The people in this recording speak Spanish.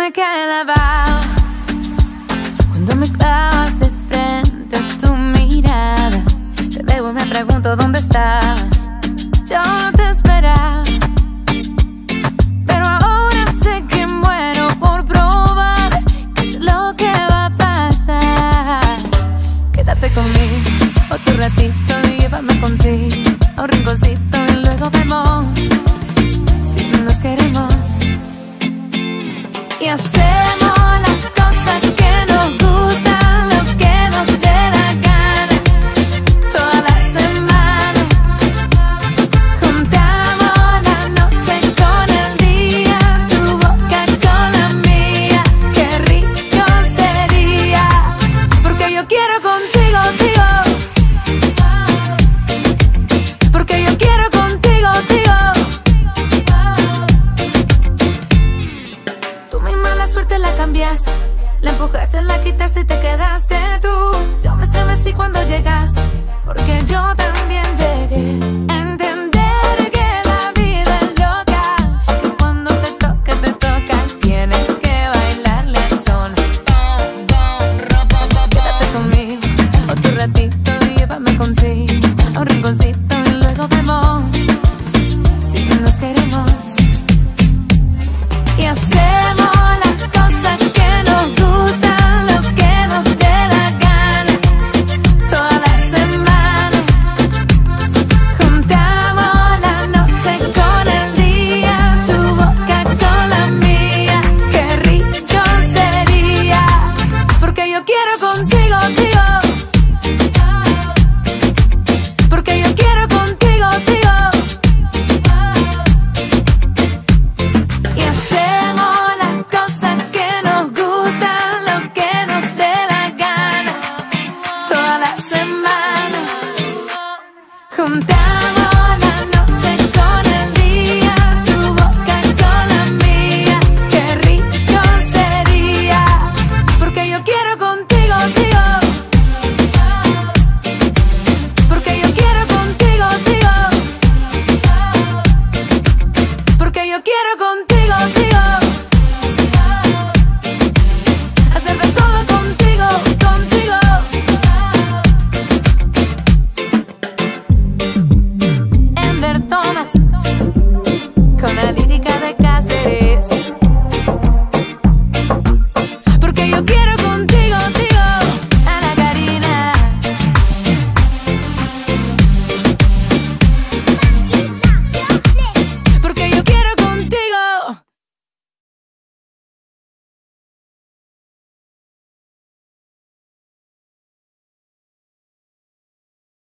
me quedaba cuando me clavas de frente a tu mirada. Te veo y me pregunto dónde estás. Yo no te esperaba, pero ahora sé que muero por probar qué es lo que va a pasar. Quédate conmigo otro ratito y llévame contigo a un rinconcito y luego vemos si no nos queremos. Y hacemos las cosas que nos gustan, lo que nos dé la gana. Toda la semana juntamos la noche con el día, tu boca con la mía. Qué rico sería, porque yo quiero contigo, tío. Porque yo quiero contigo, tío. Suerte la cambiaste, la empujaste, la quitaste y te quedaste tú. Yo me estremecí cuando llegaste, porque yo también llegué.